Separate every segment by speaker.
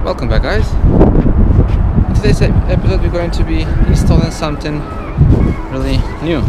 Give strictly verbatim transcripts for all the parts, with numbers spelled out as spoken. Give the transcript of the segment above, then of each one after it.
Speaker 1: Welcome back, guys. In today's episode we're going to be installing something really new.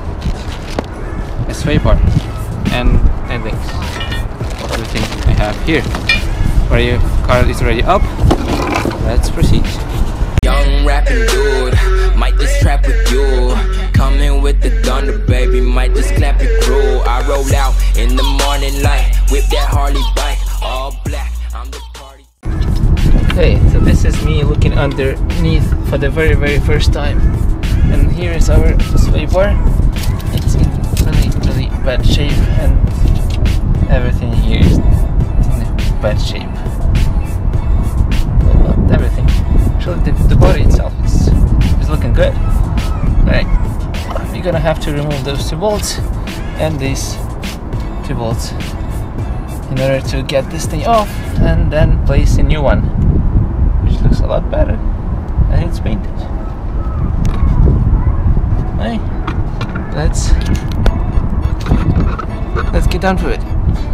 Speaker 1: A sway bar and endings of everything I have here. Where your car is already up, let's proceed.
Speaker 2: Young rapping dude, might just trap with you. Coming with the thunder, baby, might just clap your crew. I roll out in the morning light, whip that Harley bike, all black, I'm the party.
Speaker 1: Okay, so this is me looking underneath for the very very first time. And here is our sway bar. It's in really really bad shape and everything here is in bad shape. Well, not everything. Actually the, the body itself is, is looking good. Alright, we're gonna have to remove those two bolts and these two bolts in order to get this thing off and then place a new one, which looks a lot better and it's painted. Hey, let's let's get down to it.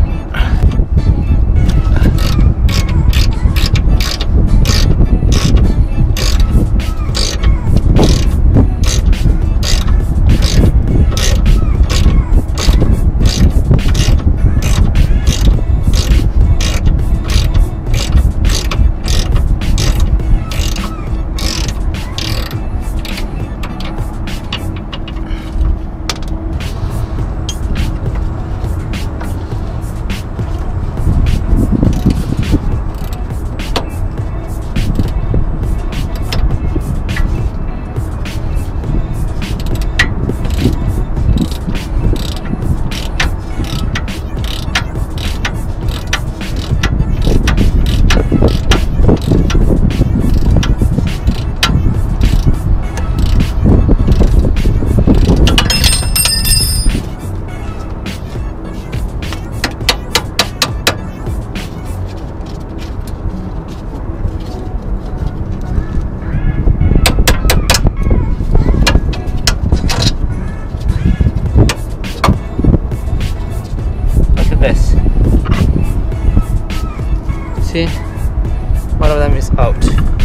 Speaker 1: This. See, one of them is out.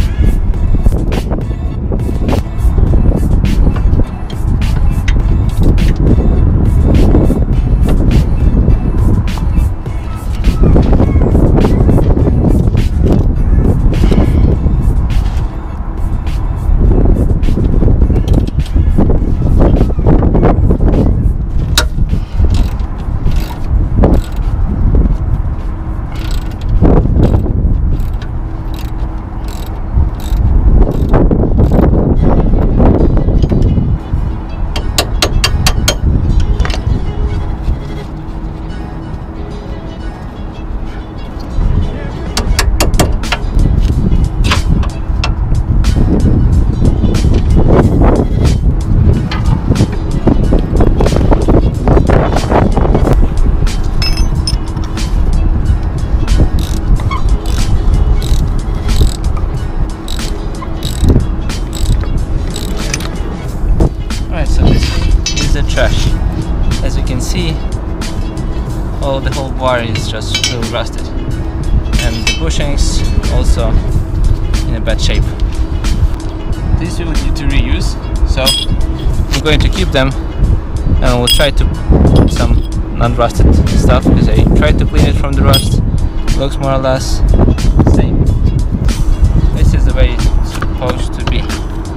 Speaker 1: Trash. As you can see, oh, the whole bar is just really rusted, and the bushings also in a bad shape. These we will need to reuse, so I'm going to keep them, and we'll try to put some non-rusted stuff because I tried to clean it from the rust. It looks more or less the same. This is the way it's supposed to be,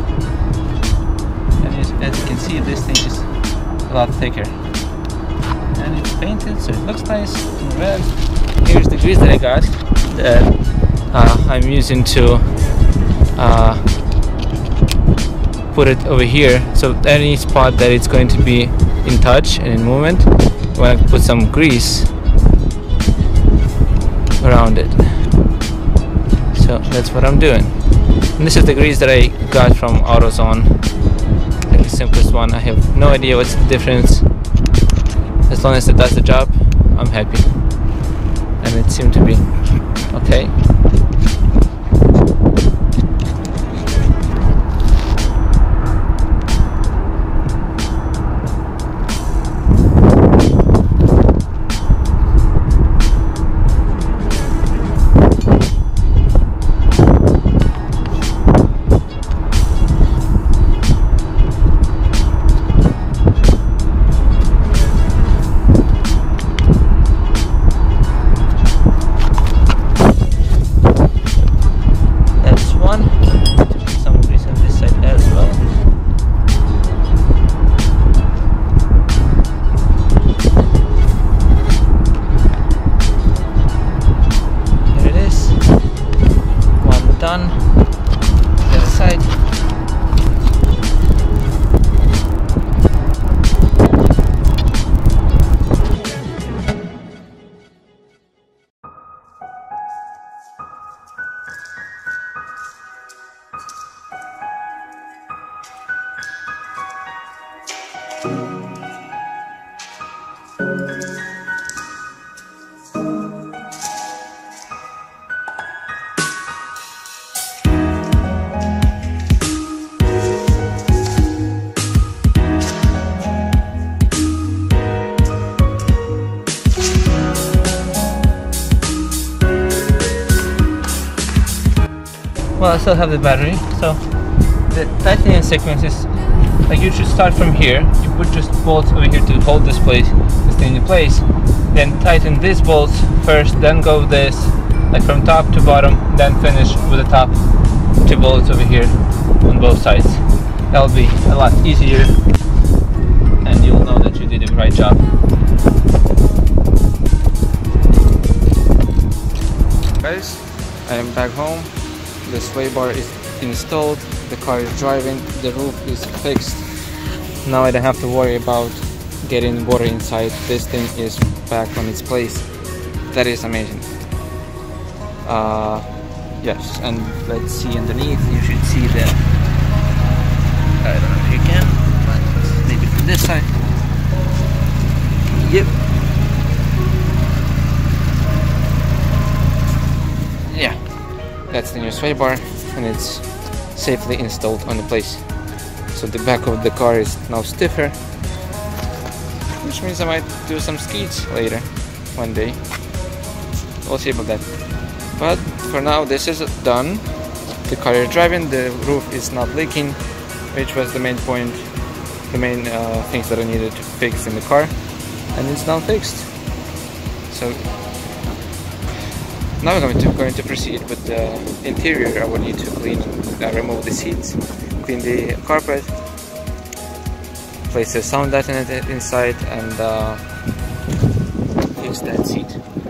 Speaker 1: and as, as you can see, this thing is a lot thicker and it's painted, so it looks nice and red. Here's the grease that I got that uh, I'm using to uh, put it over here, so any spot that it's going to be in touch and in movement, you want to put some grease around it. So that's what I'm doing, and this is the grease that I got from AutoZone. The simplest one. I have no idea what's the difference. As long as it does the job, I'm happy, and it seemed to be okay. well, I still have the battery, so the tightening sequence is like you should start from here. You put just bolts over here to hold this place, this thing in place. Then tighten these bolts first, then go this, like from top to bottom, then finish with the top two bolts over here on both sides. That'll be a lot easier, and you'll know that you did a right job. Guys, I am back home. The sway bar is installed, the car is driving, the roof is fixed. Now I don't have to worry about getting water inside. This thing is back on its place. That is amazing. Uh, yes, and let's see underneath. You should see the, I don't know if you can, but maybe from this side. Yep. Yeah, that's the new sway bar, and it's safely installed on the place. So the back of the car is now stiffer, which means I might do some skids later, one day. We'll see about that. But for now, this is done. The car is driving, the roof is not leaking, which was the main point, the main uh, things that I needed to fix in the car, and it's now fixed. So now we're going to going to proceed with the interior. I will need to clean, uh, remove the seats, clean the carpet, place a sound deadener inside, and uh, fix that seat.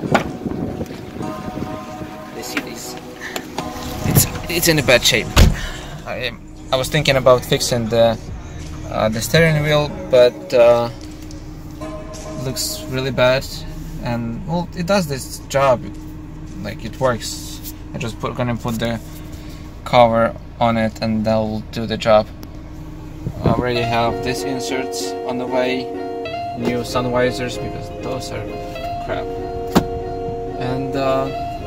Speaker 1: The seat is it's it's in a bad shape. I I was thinking about fixing the uh, the steering wheel, but uh, it looks really bad, and well, it does this job. Like, it works. I just put gonna put the cover on it and that'll do the job. I already have these inserts on the way, new sun visors, because those are crap. And uh,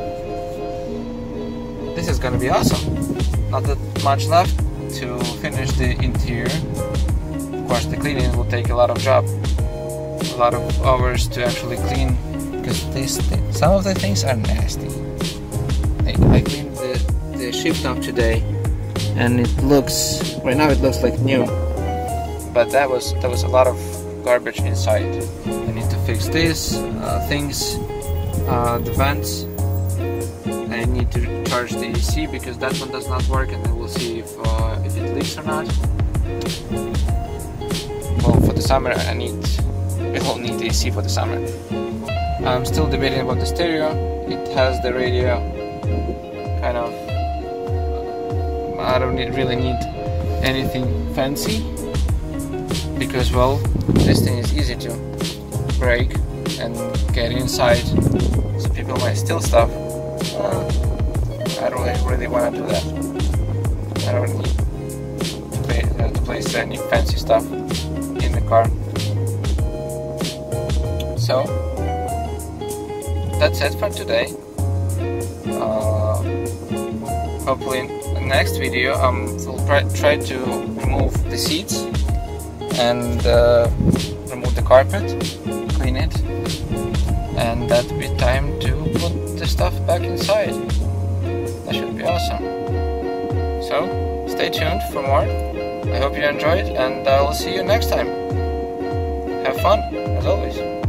Speaker 1: this is gonna be awesome. Not that much left to finish the interior. Of course, the cleaning will take a lot of job, a lot of hours to actually clean. Because this thing, some of the things are nasty. Like, I cleaned the, the shift top today, and it looks, right now it looks like new. But that was that was a lot of garbage inside. I need to fix these uh, things, uh, the vents. I need to charge the A C because that one does not work, and then we'll see if uh, if it leaks or not. Well, for the summer, I need we will need the A C for the summer. I'm still debating about the stereo. It has the radio, kind of, I don't need, really need anything fancy, because, well, this thing is easy to break and get inside, so people might steal stuff. Uh, I don't really, really want to do that. I don't need to, pay, uh, to place any fancy stuff in the car. So that's it for today. Uh, hopefully in the next video um, we'll try, try to remove the seats and uh, remove the carpet, clean it, and that'll be time to put the stuff back inside. That should be awesome. So stay tuned for more. I hope you enjoyed, and I will see you next time. Have fun, as always.